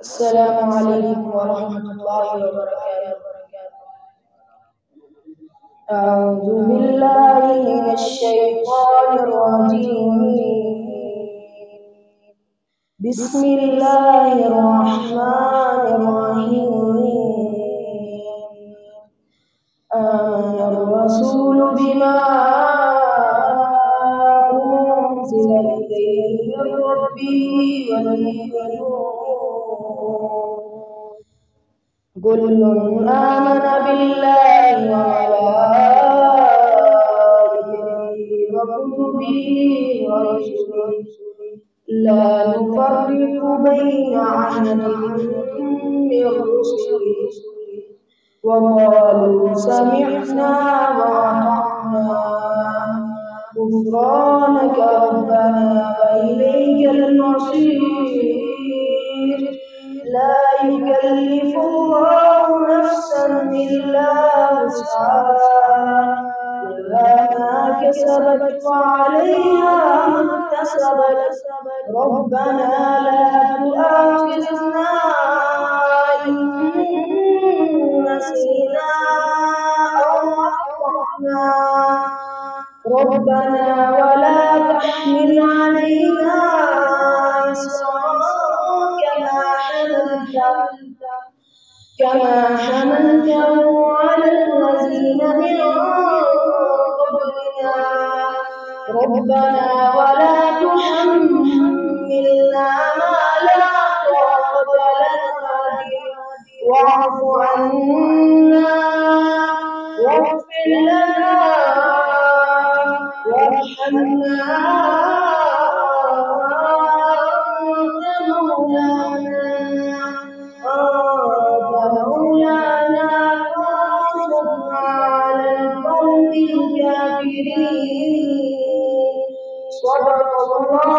السلام عليكم ورحمة الله وبركاته. أعوذ بالله من الشيطان الرجيم. بسم الله الرحمن الرحيم. آمن الرسول بما أنزل إليه من ربه والمؤمنون كل آمن بالله وملائكته وكتبه ورسله لا نفرق بين أحد من رسله وقالوا سمعنا وأطعنا غفرانك ربنا وإليك المصير. لا يكلف الله نفسا إلا وسعها لها ما كسبت وعليها ما اكتسبت ربنا لا تؤاخذنا إن نسينا أو أخطأنا ربنا ولا تحمل علينا إصرا كما حملته على الذين من قبلنا ربنا ولا تحملنا ما لا طاقة لنا به واعف عنا واغفر لنا وارحمنا فانصرنا على القوم الكافرين. صدق الله